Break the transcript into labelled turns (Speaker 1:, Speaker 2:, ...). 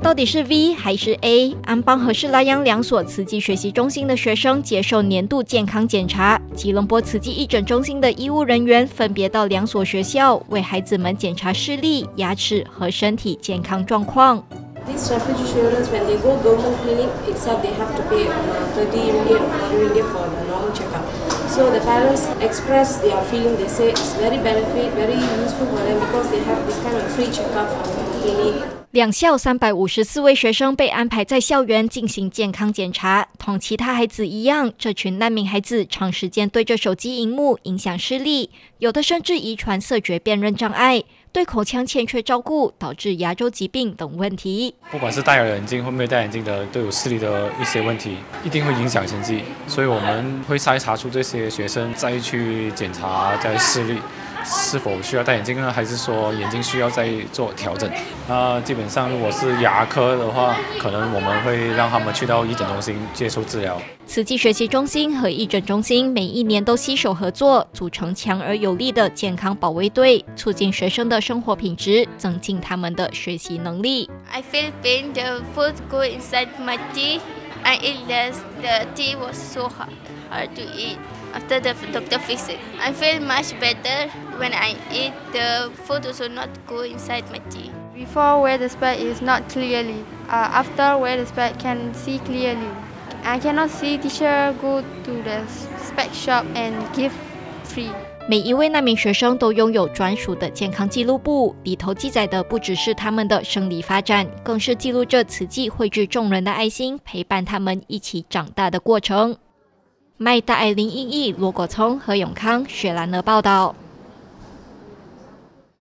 Speaker 1: 到底是 V 还是 A？ 安邦和士拉央两所慈济学习中心的学生接受年度健康检查，吉隆坡慈济义诊中心的医务人员分别到两所学校为孩子们检查视力、牙齿和身体健康状况。
Speaker 2: These refugee children, when they go government clinic itself, they have to pay 30 ringgit or 40 ringgit for the normal checkup. So the parents express their feeling. They say it's very benefit, very useful for them because they have this kind of free checkup from the clinic.
Speaker 1: 两校354位学生被安排在校园进行健康检查，同其他孩子一样，这群难民孩子长时间对着手机荧幕影响视力，有的甚至遗传色觉辨认障碍，对口腔欠缺照顾，导致牙周疾病等问题。
Speaker 3: 不管是戴了眼镜或没有戴眼镜的，都有视力的一些问题，一定会影响成绩，所以我们会筛查出这些学生，再去检查在视力是否需要戴眼镜呢，还是说眼睛需要再做调整。基本上如果是牙科的话，可能我们会让他们去到义诊中心接受治疗。
Speaker 1: 慈济学习中心和义诊中心每一年都携手合作，组成强而有力的健康保卫队，促进学生的生活品质，增进他们的学习能力。
Speaker 4: I feel pain, the food go inside my teeth. I eat less, the tea was so hard to eat. After the doctor fixed it, I feel much better. When I eat, the food also not go inside my teeth.
Speaker 5: Before wear the spec is not clearly. After wear the spec can see clearly. I cannot see teacher go to the spec shop and give free.
Speaker 1: 每一位难民学生都拥有专属的健康记录簿，里头记载的不只是他们的生理发展，更是记录着慈济汇聚众人的爱心，陪伴他们一起长大的过程。麦大爱林英义、罗国聪、何永康、雪兰的报道。